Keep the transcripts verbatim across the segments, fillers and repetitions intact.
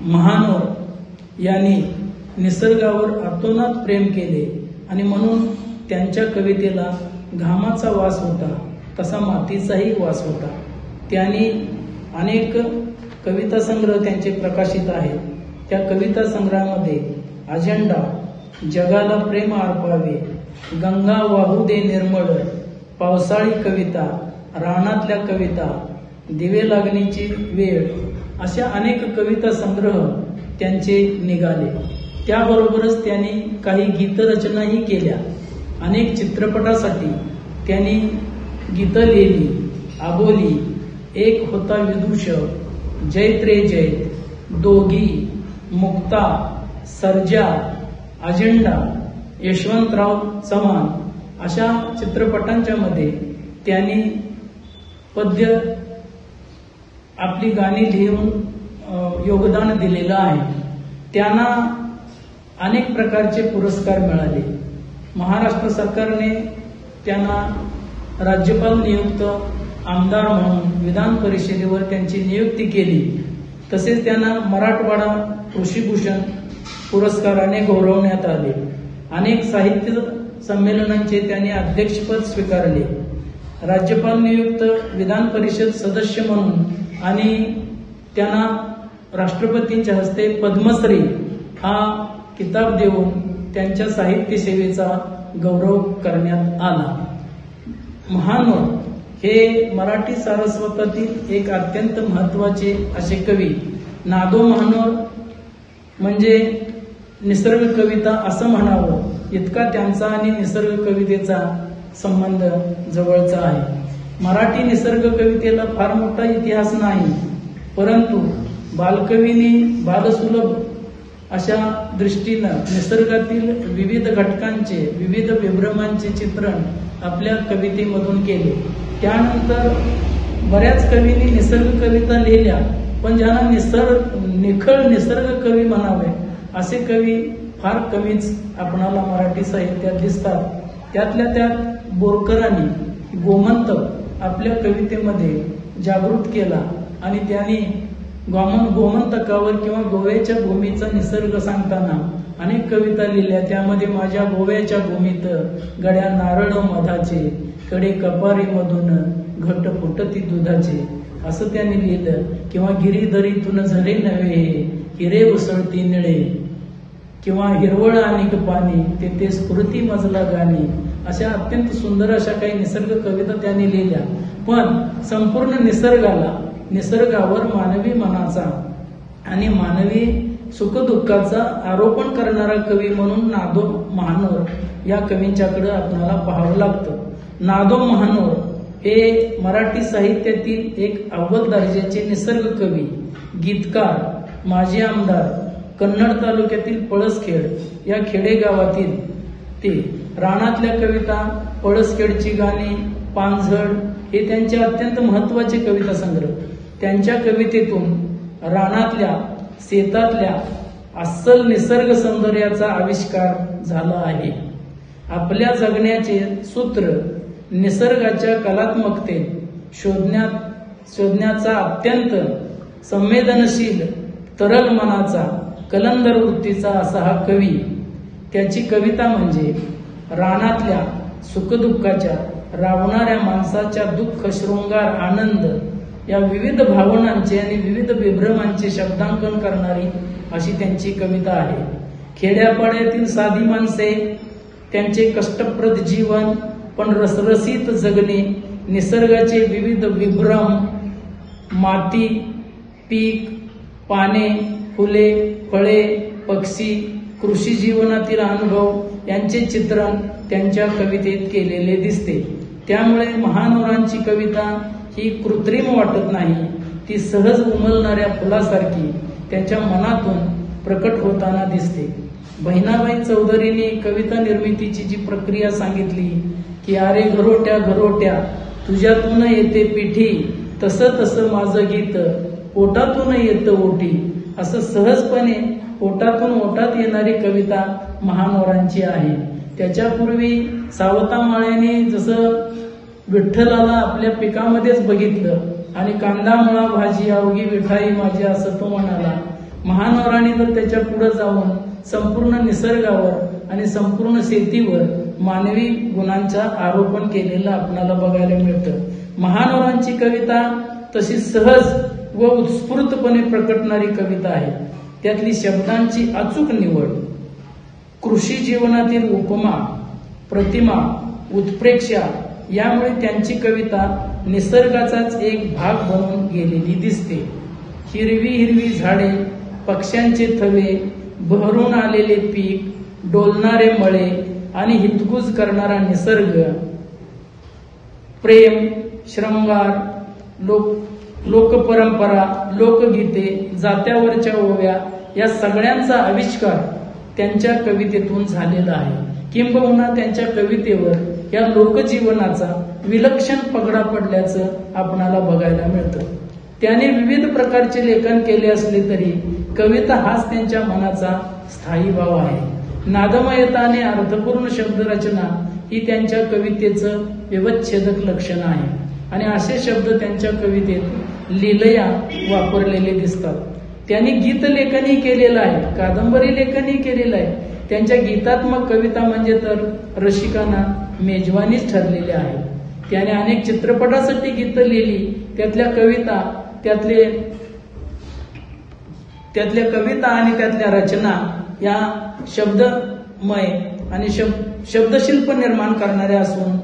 महानोर यांनी निसर्गावर अतोनात प्रेम केले आणि म्हणून त्यांच्या कवितेला घामाचा वास होता, तसा मातीचाही वास होता. त्यांनी अनेक कविता संग्रह त्यांचे प्रकाशित आहेत. त्या कविता संग्रहामध्ये अजेंडा, जगाला प्रेम अर्पावे, गंगा वाहू दे निर्मळ, पावसाळी कविता, रानातल्या कविता, दिवे लागणीची वेळ अशा अनेक कविता संग्रह त्यांचे निघाले. त्याबरोबरच त्यांनी काही गीतरचनाही केल्या. अनेक चित्रपटासाठी त्यांनी गीतं लिहिली. आबोली, एक होता विदुष, जैत रे जैत, दोघी, मुक्ता, सर्जा, अजेंडा, यशवंतराव चव्हाण अशा चित्रपटांच्या मध्ये त्यांनी पद्य आपली गाणी लिहून योगदान दिलेलं आहे. त्यांना अनेक प्रकारचे पुरस्कार मिळाले. महाराष्ट्र सरकारने त्यांना राज्यपाल नियुक्त आमदार म्हणून विधान परिषदेवर त्यांची नियुक्ती केली. तसेच त्यांना मराठवाडा कृषीभूषण पुरस्काराने गौरवण्यात आले. अनेक साहित्य संमेलनांचे त्यांनी अध्यक्षपद स्वीकारले. राज्यपाल नियुक्त विधान परिषद सदस्य म्हणून आणि त्यांना राष्ट्रपतींच्या हस्ते पद्मश्री हा किताब देऊन त्यांच्या साहित्य सेवेचा गौरव करण्यात आला. महानोर हे मराठी सारस्वतातील एक अत्यंत महत्वाचे असे कवी. नादो महानोर म्हणजे निसर्ग कविता असं म्हणावं, इतका त्यांचा आणि निसर्ग कवितेचा संबंध जवळचा आहे. मराठी निसर्ग कवितेला फार मोठा इतिहास नाही, परंतु बालकवींनी बालसुलभ अशा दृष्टीनं निसर्गातील विविध घटकांचे, विविध विभ्रमांचे चित्रण आपल्या कवितेमधून केले. त्यानंतर बऱ्याच कवींनी निसर्ग कविता लिहिल्या, पण ज्यांना निसर्ग निखळ निसर्ग कवी म्हणावे असे कवी फार कमीच आपणाला मराठी साहित्यात दिसतात. त्यातल्या त्यात बोरकरांनी गोमंतक आपल्या कवितेमध्ये जागृत केला आणि त्यांनी गोमन गोमंतकावर किंवा गोव्याच्या भूमीचा निसर्ग सांगताना अनेक कविता लिहिल्या. त्यामध्ये माझ्या गोव्याच्या भूमीत गड्या नारळ मधाचे, कडे कपारी मधून घट फुटती दुधाचे असं त्यांनी लिहिलं. किंवा गिरीदरीतून झरे नव्हे हिरे उसळती निळे, किंवा हिरवळ अनेक पाणी तेथे स्फूर्ती मजला गाणी अशा अत्यंत सुंदर अशा काही निसर्ग कविता त्यांनी लिहिल्या. पण संपूर्ण निसर्गाला, निसर्गावर मानवी मनाचा आणि मानवी सुखदुःखाचा आरोपण करणारा कवी म्हणून नादो महानोर या कवींच्याकडे आपल्याला पाहावं लागतं. नादो महानोर हे मराठी साहित्यातील एक अव्वल दर्जाचे निसर्ग कवी, गीतकार, माजी आमदार, कन्नड तालुक्यातील पळसखेड या खेडेगावातील ते. रानातल्या कविता, पळसखेडची गाणी, पानझड हे त्यांचे अत्यंत महत्वाचे कविता संग्रह. त्यांच्या कवितेतून रानातल्या, शेतातल्या अस्सल निसर्ग सौंदर्याचा आविष्कार झाला आहे. आपल्या जगण्याचे सूत्र निसर्गाच्या कलात्मकतेत शोधण्यात शोधण्याचा अत्यंत संवेदनशील, तरल मनाचा, कलंदर वृत्तीचा असा हा कवी. त्याची कविता म्हणजे रानातल्या सुखदुःखाच्या, रावणाऱ्या माणसाच्या दुःख, शृंगार, आनंद या विविध भावनांचे आणि विविध विभ्रमांचे शब्दांकन करणारी अशी त्यांची कविता आहे. खेड्यापाड्यातील साधी माणसे, त्यांचे कष्टप्रद जीवन पण रसरशीत जगणे, निसर्गाचे विविध विभ्रम, माती, पीक, पाने, फुले, फळे, पक्षी, कृषी जीवनातील अनुभव यांचे चित्रण त्यांच्या कवितेत केलेले दिसते. त्यामुळे महानोरांची कविता ही कृत्रिम वाटत नाही, ती सहज उमलणाऱ्या फुलासारखी त्यांच्या मनातून प्रकट होताना दिसते. बहिणाबाई चौधरीने कविता निर्मितीची जी प्रक्रिया सांगितली की अरे घरोट्या घरोट्या तुझ्यातून येते पिठी, तसं तसं माझं गीत ओटातून येतं ओटी, असं सहजपणे ओटातून ओटात येणारी कविता महानोरांची आहे. त्याच्यापूर्वी सावता माळ्याने जसं विठ्ठलाला आपल्या पिकामध्येच बघितलं आणि कांदा मुळा भाजी अवघी विठाई माझी असं तो म्हणाला, महानवराने तर त्याच्या पुढे जाऊन संपूर्ण निसर्गावर आणि संपूर्ण शेतीवर मानवी गुणांचा आरोपण केलेलं आपल्याला बघायला मिळतं. महानवरांची कविता तशी सहज व उत्स्फूर्तपणे प्रकटणारी कविता आहे. त्यातली शब्दांची अचूक निवड, कृषी जीवनातील उपमा, प्रतिमा, उत्प्रेक्षा यामुळे त्यांची कविता निसर्गाचाच एक भाग बनून गेलेली दिसते. हिरवी हिरवी झाडे, पक्ष्यांचे थवे, बहरून आलेले पीक, डोलणारे मळे आणि हितगुज करणारा निसर्ग, प्रेम, श्रृंगार, लोक लोकपरंपरा, लोकगीते, जात्यावरच्या ओव्या या सगळ्यांचा आविष्कार त्यांच्या कवितेतून झालेला आहे. किंबहुना त्यांच्या कवितेवर या लोकजीवनाचा विलक्षण पगडा पडल्याचं आपणाला बघायला मिळतं. त्याने विविध प्रकारचे लेखन केले असले तरी कविता हाच त्यांच्या मनाचा स्थायी भाव आहे. नादमयता आणि अर्थपूर्ण शब्दरचना ही त्यांच्या कवितेचं व्यवच्छेदक लक्षण आहे आणि असे शब्द त्यांच्या कवितेत लीलया वापरलेले दिसतात. त्यांनी गीत लेखनही केलेलं आहे, कादंबरी लेखनही केलेलं आहे. त्यांच्या गीतात्मक कविता म्हणजे तर रसिकांना मेजवानीच ठरलेली आहे. त्याने अनेक चित्रपटासाठी गीतं लिहिली. त्यातल्या कविता त्यातले त्यातल्या कविता आणि त्यातल्या रचना या शब्दमय आणि शब्द शब्दशिल्प निर्माण करणाऱ्या असून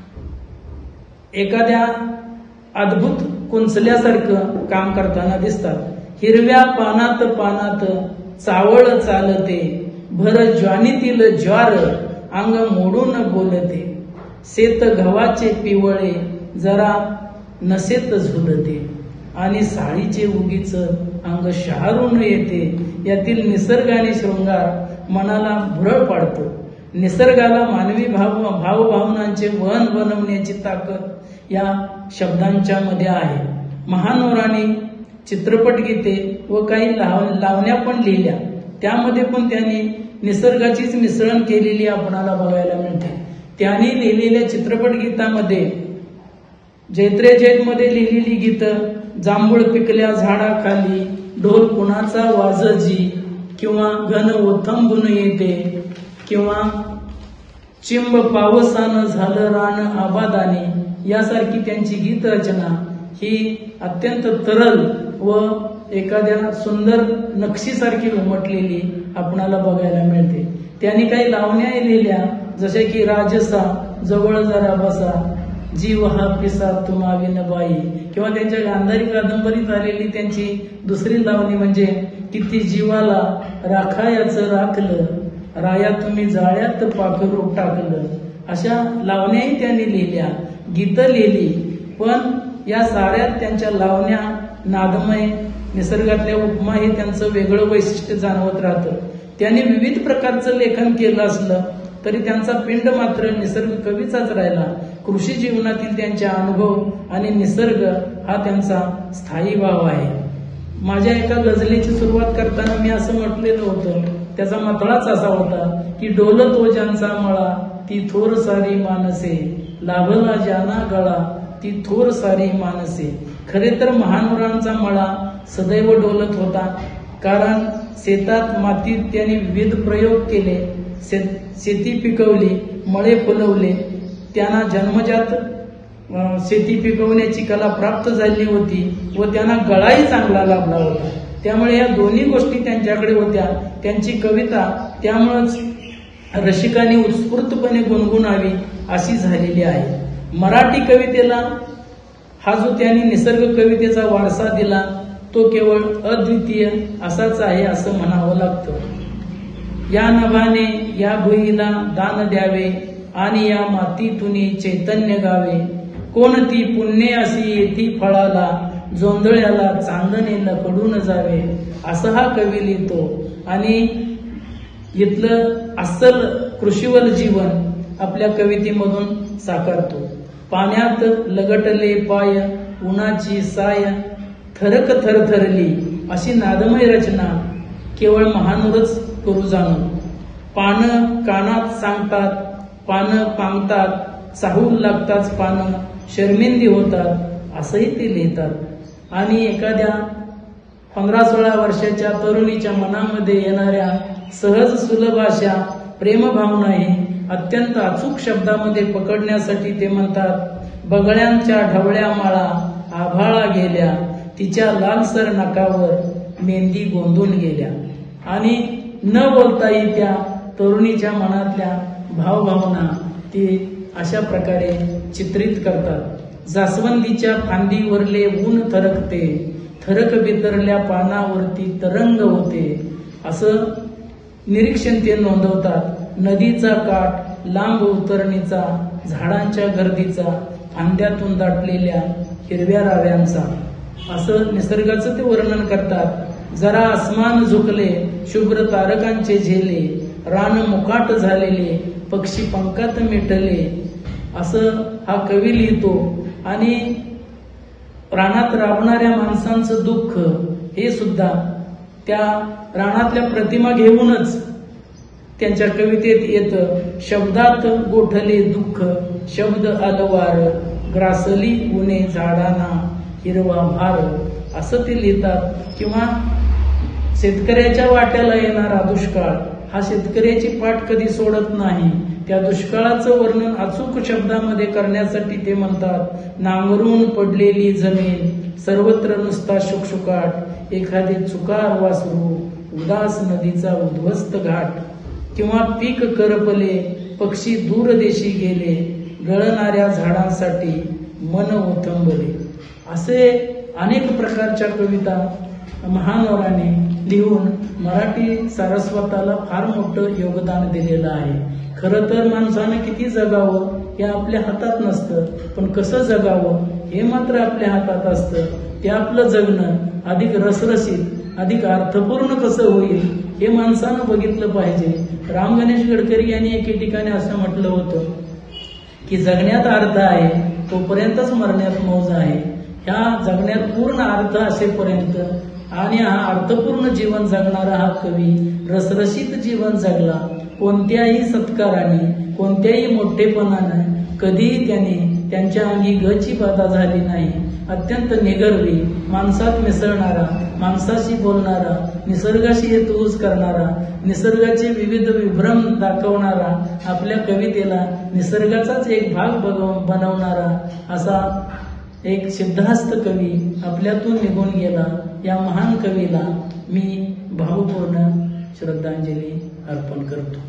एखाद्या अद्भुत कुंचल्यासारखं काम करताना दिसतात. हिरव्या पानात पानात चावळ चालते, भर ज्वानीतील ज्वार अंग मोडून बोलते, शेत गव्हाचे पिवळे जरा नसेत झुलते, आणि साळीचे उगीच अंग शहारून येते. यातील निसर्ग आणि शृंगार मनाला भुरळ पाडतो. निसर्गाला मानवी भाव भावभावनांचे वहन बनवण्याची ताकद या शब्दांच्या मध्ये आहे. महानवरांनी चित्रपट गीते व काही लाव लावण्या पण लिहिल्या. त्यामध्ये पण त्यांनी निसर्गाचीच मिसळण केलेली आपणाला बघायला मिळते. त्यांनी लिहिलेल्या चित्रपट गीतामध्ये जैत्रे जैत मध्ये लिहिलेली गीतं जांभूळ पिकल्या झाडाखाली, ढोल कुणाचा वाजजी, किंवा घन ओथंबून येते, किंवा चिंब पावसानं झालं रान आबादानी यासारखी त्यांची गीत रचना ही अत्यंत तरल व एखाद्या सुंदर नक्षीसारखी उमटलेली आपणाला बघायला मिळते. त्यांनी काही लावण्या लिहिल्या जसे की राजसा, जवळ जरा बसा, जीव हा पिसा तुम्हा विनबाई, किंवा त्यांच्या गांधारी कादंबरीत आलेली त्यांची दुसरी लावणी म्हणजे किती जीवाला राखायाचं राखलं, राया तुम्ही जाळ्यात पाखरू टाकलं. अशा लावण्याही त्यांनी लिहिल्या, गीतं लिहिली. पण या साऱ्यात त्यांच्या लावण्या नादमय, निसर्गातल्या उपमा हे त्यांचं वेगळं वैशिष्ट्य जाणवत राहतं. त्यांनी विविध प्रकारचं लेखन केलं असलं तरी त्यांचा पिंड मात्र निसर्ग कवीचाच राहिला. कृषी जीवनातील त्यांचे अनुभव आणि निसर्ग हा त्यांचा स्थायी भाव आहे. माझ्या एका गझलेची सुरुवात करताना मी असं म्हटलेलं होतं, त्याचा मतळाच असा होता की डोलत ओजांचा मळा ती थोर सारी मानसे, लाभला जाना गळा ती थोर सारी मानसे. खरे तर महानवरांचा मळा सदैव डोलत होता, कारण शेतात मातीत त्यांनी विविध प्रयोग केले, शेती पिकवली, मळे फुलवले. त्यांना जन्मजात शेती पिकवण्याची कला प्राप्त झाली होती व त्यांना गळाही चांगला लाभला होता. त्यामुळे या दोन्ही गोष्टी त्यांच्याकडे होत्या. त्यांची कविता त्यामुळेच रसिकांनी उत्स्फूर्तपणे गुणगुणावी अशी झालेली आहे. मराठी कवितेला हा जो त्यांनी निसर्ग कवितेचा वारसा दिला तो केवळ अद्वितीय असाच आहे असं म्हणावं लागतं. या नभाने या भुईला दान द्यावे आणि या मातीतून चैतन्य गावे, कोणती पुण्य अशी येती फळाला, जोंधळ्याला चांदणे लकडून जावे. असं हा कवी लिहितो आणि इथलं अस्सल कृषीवल जीवन आपल्या कवितेमधून साकारतो. पाण्यात लगटले पाय, उन्हाची साय थरक थरथरली, अशी नादमय रचना केवळ महानूरच करू जाणून. पानं कानात सांगतात, पानं पांगतात, चाहूल लागताच पानं शर्मिंदी होतात असंही ते लिहितात. आणि एखाद्या पंधरा सोळा वर्षाच्या तरुणीच्या मनामध्ये येणाऱ्या सहज सुलभ अशा प्रेमभावनाही अत्यंत अचूक शब्दामध्ये पकडण्यासाठी ते म्हणतात, बगळ्यांच्या ढवळ्या माळा आभाळा गेल्या, तिच्या लालसर नकावर मेहंदी गोंधून गेल्या. आणि न बोलताही त्या तरुणीच्या मनातल्या भावभावना ती अशा प्रकारे चित्रित करतात. जास्वंदीच्या फांदीवरले ऊन थरकते, थरक बितरल्या पानावरती तरंग होते, असं निरीक्षण ते नोंदवतात. नदीचा काठ लांब उतरणीचा, झाडांच्या गर्दीचा, फांद्यातून दाटलेल्या हिरव्या राव्यांचा, असं निसर्गाचं ते वर्णन करतात. जरा आसमान झुकले, शुभ्र तारकांचे झेले, रान मुकाट झालेले, पक्षी पंखात मिटले, असं हा कवी लिहितो. आणि रानात राबणाऱ्या माणसांचं दुःख हे सुद्धा त्या रानातल्या प्रतिमा घेऊनच त्यांच्या कवितेत येतं. शब्दात गोठले दुःख, शब्द अलवार, ग्रासली उणे झाडांना हिरवा भार, असं ते लिहितात. किंवा शेतकऱ्याच्या वाट्याला येणारा दुष्काळ हा शेतकऱ्याची पाठ कधी सोडत नाही. त्या दुष्काळाचं वर्णन अचूक शब्दामध्ये करण्यासाठी ते म्हणतात, नांगरून पडलेली जमीन, सर्वत्र नुसता शुकशुकाट, एखादे चुकार वासरू, उदास नदीचा उद्ध्वस्त घाट. किंवा पीक करपले, पक्षी दूरदेशी गेले, गळणाऱ्या झाडांसाठी मन ओथंबले. असे अनेक प्रकारच्या कविता महानवराने लिहून मराठी सारस्वताला फार मोठं योगदान दिलेलं आहे. खरं तर माणसानं किती जगावं हे आपल्या हातात नसतं, पण कसं जगावं हे मात्र आपल्या हातात असतं. ते आपलं जगणं अधिक रसरशीत, अधिक अर्थपूर्ण कसं होईल हे माणसानं बघितलं पाहिजे. राम गणेश गडकरी यांनी एके ठिकाणी असं म्हटलं होतं की जगण्यात अर्थ आहे तोपर्यंतच मरण्यात मौज आहे. ह्या जगण्यात पूर्ण अर्थ असेपर्यंत आणि हा अर्थपूर्ण जीवन जगणारा हा कवी रसरशीत जीवन जगला. कोणत्याही सत्काराने, कोणत्याही मोठेपणाने कधीही त्याने त्यांच्या अंगी गची बाधा झाली नाही. अत्यंत निगर्वी, माणसात मिसळणारा, माणसाशी बोलणारा, निसर्गाशी हेतूस करणारा, निसर्गाचे विविध विभ्रम दाखवणारा, आपल्या कवितेला निसर्गाचाच एक भाग बनवणारा असा एक सिद्धहस्त कवी आपल्यातून निघून गेला. या महान कवीला मी भावपूर्ण श्रद्धांजली अर्पण करतो.